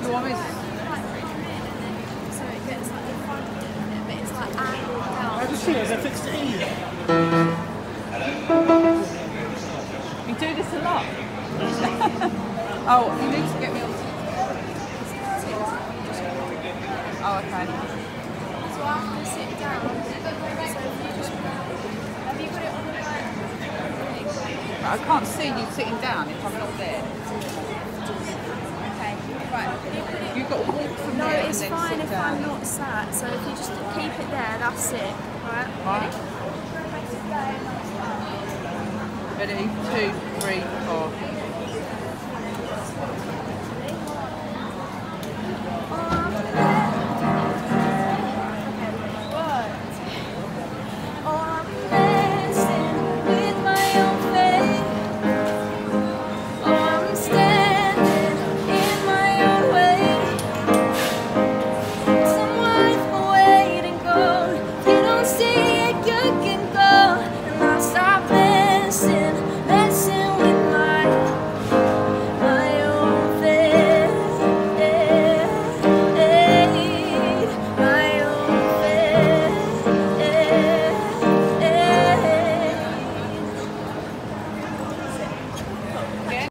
you want me to? So it gets like the front bit, but it's like angled down. I can see it, I fixed it in. You do this a lot. Oh, you need to get me on. Oh, okay. So I have to sit down. So if you just have you got it on the right? I can't see you sitting down if I'm not there. Okay, right. You've got to walk from No, there it's and then fine sit if down. I'm not sat. So if you just keep it there, that's it. Right? Right. Ready? 2, 3, 4.